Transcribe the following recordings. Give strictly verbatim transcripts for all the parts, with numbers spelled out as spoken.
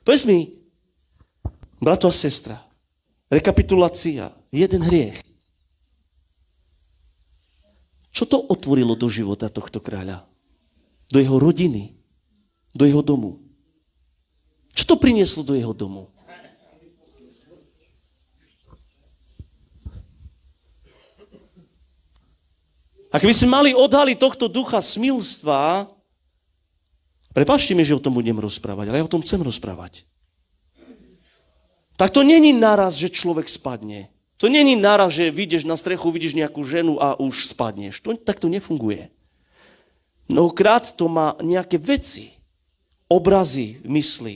Povedz mi, brato a sestra, rekapitulácia, jeden hriech. Čo to otvorilo do života tohto kráľa? Do jeho rodiny, do jeho domu. Čo to prinieslo do jeho domu? Ak by sme mali odhaliť tohto ducha smilstva, prepáčte mi, že o tom budem rozprávať, ale ja o tom chcem rozprávať. Tak to není naraz, že človek spadne. To není naraz, že vyjdeš na strechu, vidíš nejakú ženu a už spadneš. To, tak to nefunguje. Mnohokrát to má nejaké veci, obrazy v mysli.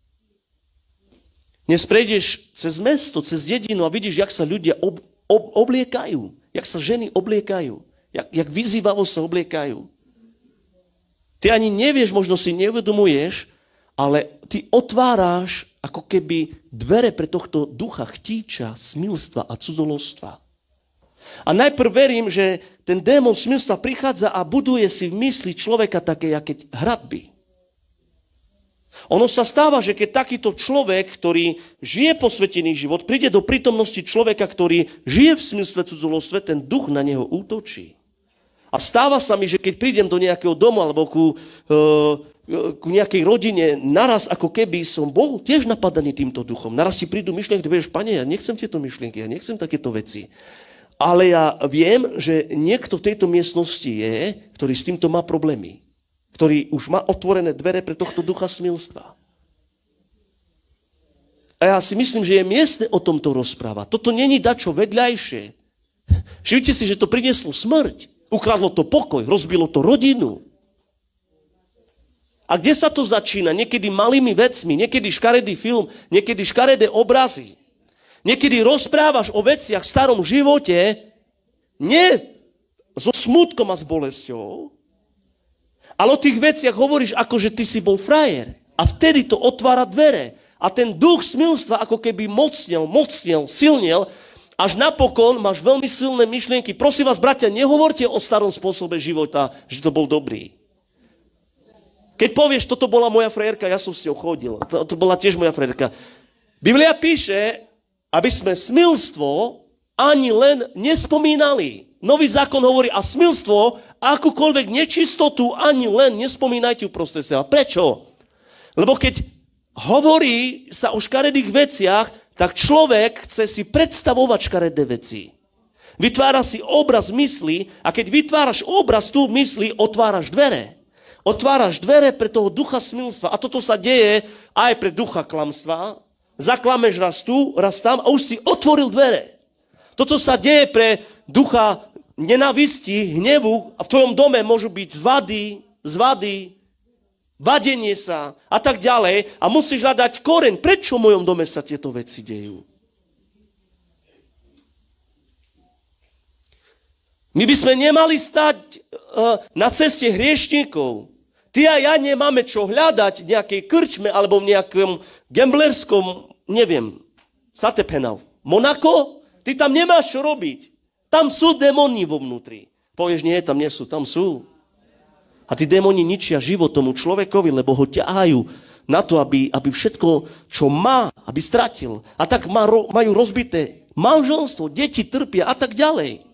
Dnes prejdeš cez mesto, cez dedinu a vidíš, jak sa ľudia ob, ob, obliekajú, jak sa ženy obliekajú. Jak, jak vyzývavo sa obliekajú. Ty ani nevieš, možno si neuvedomuješ, ale ty otváráš ako keby dvere pre tohto ducha chtíča, smilstva a cudzoložstva. A najprv verím, že ten démon smilstva prichádza a buduje si v mysli človeka také, aké hradby. Ono sa stáva, že keď takýto človek, ktorý žije posvetený život, príde do prítomnosti človeka, ktorý žije v smilstve cudzoložstve, ten duch na neho útočí. A stáva sa mi, že keď prídem do nejakého domu alebo ku, uh, ku nejakej rodine, naraz ako keby som bol tiež napadaný týmto duchom. Naraz si prídu myšlienky, ty vieš, pane, ja nechcem tieto myšlienky, ja nechcem takéto veci. Ale ja viem, že niekto v tejto miestnosti je, ktorý s týmto má problémy. Ktorý už má otvorené dvere pre tohto ducha smilstva. A ja si myslím, že je miestne o tomto rozprávať. Toto není dačo vedľajšie. Všimnite si, že to prinieslo smrť. Ukradlo to pokoj, rozbilo to rodinu. A kde sa to začína? Niekedy malými vecmi, niekedy škaredý film, niekedy škaredé obrazy. Niekedy rozprávaš o veciach v starom živote, nie so smútkom a s bolesťou, ale o tých veciach hovoríš, ako že ty si bol frajer. A vtedy to otvára dvere. A ten duch smilstva ako keby mocnel, mocnel, silnel, až napokon máš veľmi silné myšlienky. Prosím vás, bratia, nehovorte o starom spôsobe života, že to bol dobrý. Keď povieš, toto bola moja frajerka, ja som s ňou chodil. To, to bola tiež moja frajerka. Biblia píše, aby sme smilstvo ani len nespomínali. Nový zákon hovorí, a smilstvo, akúkoľvek nečistotu, ani len nespomínajte uprostred seba. Prečo? Lebo keď hovorí sa o škaredých veciach, tak človek chce si predstavovať škaredé veci. Vytvára si obraz mysli a keď vytváraš obraz tu v mysli, otváraš dvere. Otváraš dvere pre toho ducha smilstva. A toto sa deje aj pre ducha klamstva. Zaklameš raz tu, raz tam a už si otvoril dvere. Toto sa deje pre ducha nenávisti, hnevu a v tvojom dome môžu byť zvady, zvady, vadenie sa a tak ďalej a musíš hľadať koreň. Prečo v mojom dome sa tieto veci dejú? My by sme nemali stať uh, na ceste hriešníkov. Ty a ja nemáme čo hľadať v nejakej krčme alebo v nejakom gamblerskom, neviem, Satepenau. Monako? Ty tam nemáš čo robiť. Tam sú démoni vo vnútri. Povieš, nie, tam nie sú, tam sú. A tí démoni ničia život tomu človekovi, lebo ho ťahajú na to, aby, aby všetko, čo má, aby stratil. A tak má, majú rozbité manželstvo, deti trpia a tak ďalej.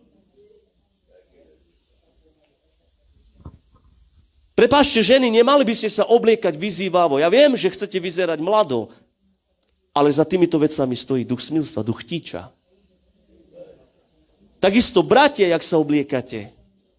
Prepáčte, ženy, nemali by ste sa obliekať vyzývavo. Ja viem, že chcete vyzerať mlado, ale za týmito vecami stojí duch smilstva, duch chtíča. Takisto, bratia, jak sa obliekate.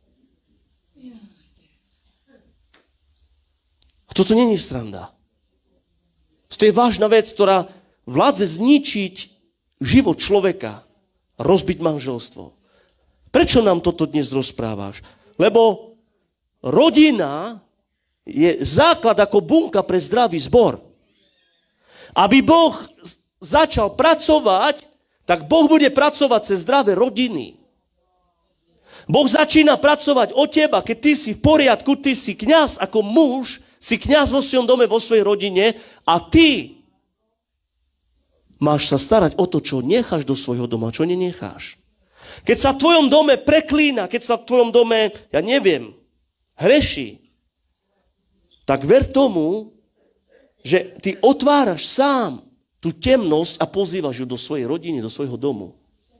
Toto nie je sranda. To je vážna vec, ktorá vládze zničiť život človeka, rozbiť manželstvo. Prečo nám toto dnes rozprávaš? Lebo rodina je základ ako bunka pre zdravý zbor. Aby Boh začal pracovať, tak Boh bude pracovať cez zdravé rodiny. Boh začína pracovať o teba, keď ty si v poriadku, ty si kňaz ako muž, si kňaz vo svojom dome, vo svojej rodine a ty máš sa starať o to, čo necháš do svojho doma, čo nenecháš. Keď sa v tvojom dome preklína, keď sa v tvojom dome, ja neviem, hreší, tak ver tomu, že ty otváraš sám tú temnosť a pozývaš ju do svojej rodiny, do svojho domu.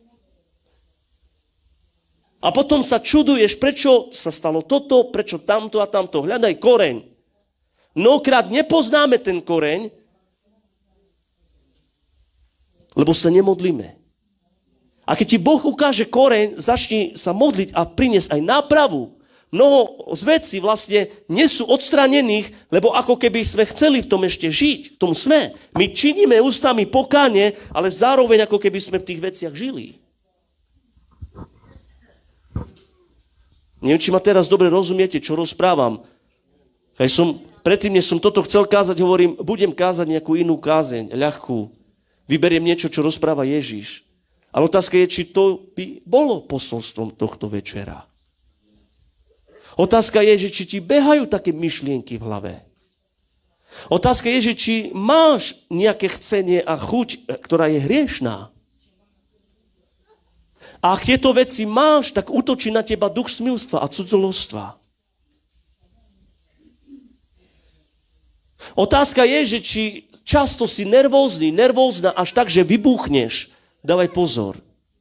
A potom sa čuduješ, prečo sa stalo toto, prečo tamto a tamto. Hľadaj koreň. Mnohokrát nepoznáme ten koreň, lebo sa nemodlíme. A keď ti Boh ukáže koreň, začni sa modliť a priniesť aj nápravu. Mnoho z vecí vlastne nie sú odstranených, lebo ako keby sme chceli v tom ešte žiť. V tom sme. My činíme ústami pokánie, ale zároveň ako keby sme v tých veciach žili. Neviem, či ma teraz dobre rozumiete, čo rozprávam. Keď som, predtým, než som toto chcel kázať, hovorím, budem kázať nejakú inú kázeň, ľahkú. Vyberiem niečo, čo rozpráva Ježiš. Ale otázka je, či to by bolo posolstvom tohto večera. Otázka je, že či ti behajú také myšlienky v hlave. Otázka je, že či máš nejaké chcenie a chuť, ktorá je hriešná. A ak tieto veci máš, tak útočí na teba duch smilstva a cudzoložstva. Otázka je, že či často si nervózny, nervózna až tak, že vybuchneš. Dávaj pozor.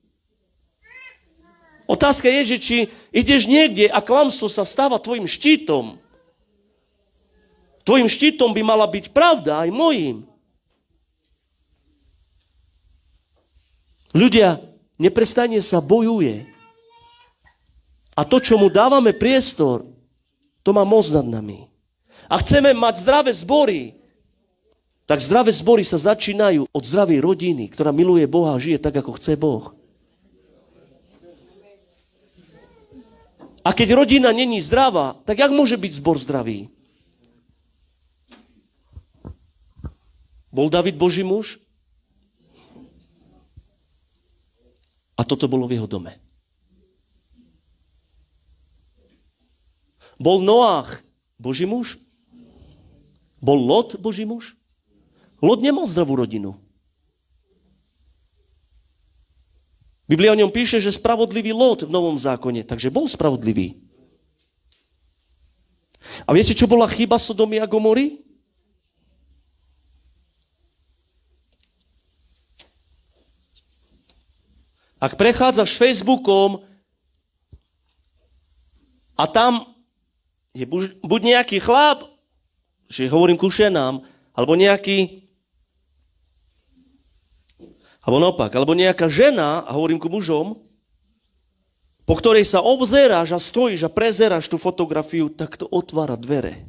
Otázka je, že či ideš niekde a klamstvo sa stáva tvojim štítom. Tvojim štítom by mala byť pravda, aj mojím. Ľudia, neprestane sa bojuje. A to, čo mu dávame priestor, to má moc nad nami. A chceme mať zdravé zbory, tak zdravé zbory sa začínajú od zdravej rodiny, ktorá miluje Boha a žije tak, ako chce Boh. A keď rodina není zdravá, tak jak môže byť zbor zdravý? Bol David Boží muž? A toto bolo v jeho dome. Bol Noách Boží muž? Bol Lot Boží muž? Lot nemal zdravú rodinu. Biblia o ňom píše, že spravodlivý Lot v Novom zákone, takže bol spravodlivý. A viete, čo bola chyba Sodomy a Gomory? Ak prechádzaš Facebookom a tam je buď nejaký chlap, že hovorím ku ženám, alebo nejaký, alebo naopak, alebo nejaká žena, a hovorím ku mužom, po ktorej sa obzeráš a stojíš a prezeráš tú fotografiu, tak to otvára dvere.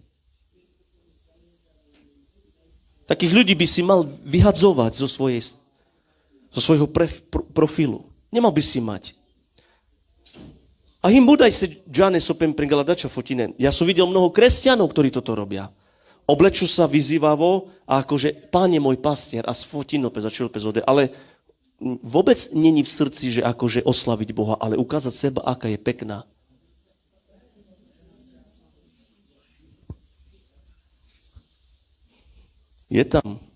Takých ľudí by si mal vyhadzovať zo, svojej, zo svojho pre, pro, profilu. Nemal by si mať. A im budaj se džane sopem pringaladača fotinen. Ja som videl mnoho kresťanov, ktorí toto robia. Oblečú sa vyzývavo a akože Pán je môj pastier a sfotino pez a čilpez ode. Ale vôbec není v srdci, že akože oslaviť Boha, ale ukázať seba, aká je pekná. Je tam.